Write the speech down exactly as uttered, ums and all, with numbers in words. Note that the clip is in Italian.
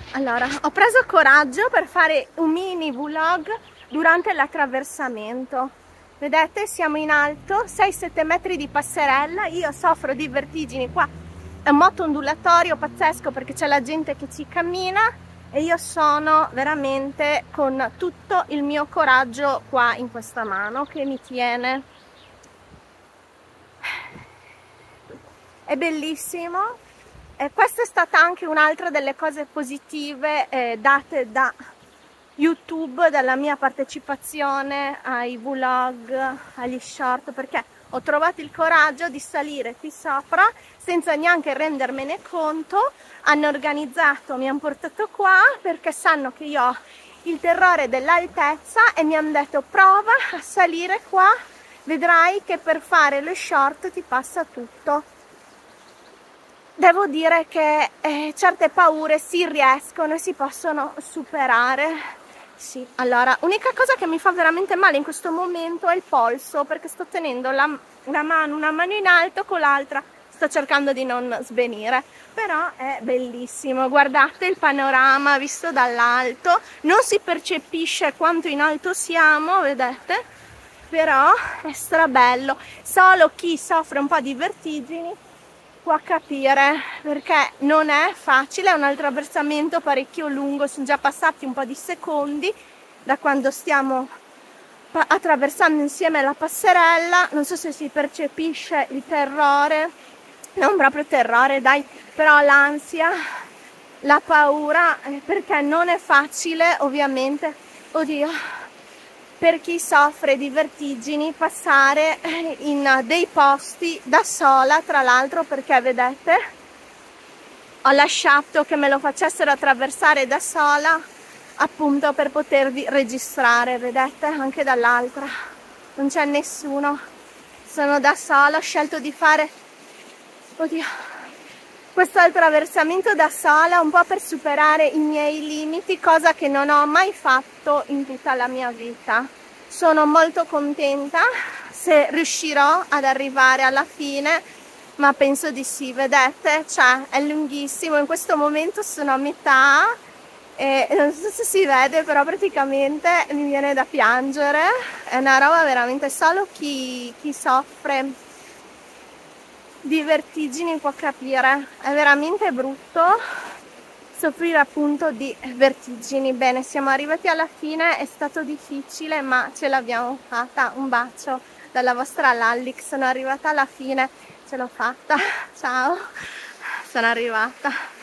Allora, ho preso coraggio per fare un mini vlog durante l'attraversamento. Vedete, siamo in alto, sei sette metri di passerella, io soffro di vertigini qua. È un moto ondulatorio pazzesco perché c'è la gente che ci cammina e io sono veramente con tutto il mio coraggio qua in questa mano che mi tiene. È bellissimo. E questa è stata anche un'altra delle cose positive eh, date da YouTube, dalla mia partecipazione ai vlog, agli short, perché ho trovato il coraggio di salire qui sopra senza neanche rendermene conto. Hanno organizzato, mi hanno portato qua perché sanno che io ho il terrore dell'altezza e mi hanno detto prova a salire qua, vedrai che per fare lo short ti passa tutto. Devo dire che eh, certe paure si riescono e si possono superare. Sì, allora, unica cosa che mi fa veramente male in questo momento è il polso, perché sto tenendo la, la mano, una mano in alto, con l'altra sto cercando di non svenire. Però è bellissimo, guardate il panorama visto dall'alto, non si percepisce quanto in alto siamo, vedete? Però è strabello, solo chi soffre un po' di vertigini può capire, perché non è facile, è un attraversamento parecchio lungo, sono già passati un po' di secondi da quando stiamo attraversando insieme la passerella. Non so se si percepisce il terrore, non proprio terrore dai, però l'ansia, la paura, perché non è facile ovviamente, oddio, per chi soffre di vertigini passare in dei posti da sola, tra l'altro, perché vedete ho lasciato che me lo facessero attraversare da sola appunto per potervi registrare, vedete, anche dall'altra non c'è nessuno, sono da sola, ho scelto di fare oddio, questo attraversamento da sola un po' per superare i miei limiti, cosa che non ho mai fatto in tutta la mia vita. Sono molto contenta se riuscirò ad arrivare alla fine, ma penso di sì, vedete? Cioè, è lunghissimo, in questo momento sono a metà e non so se si vede, però praticamente mi viene da piangere. È una roba veramente, solo chi, chi soffre di vertigini può capire, è veramente brutto soffrire appunto di vertigini. Bene, siamo arrivati alla fine, è stato difficile ma ce l'abbiamo fatta. Un bacio dalla vostra Lallik, sono arrivata alla fine, ce l'ho fatta, ciao, sono arrivata.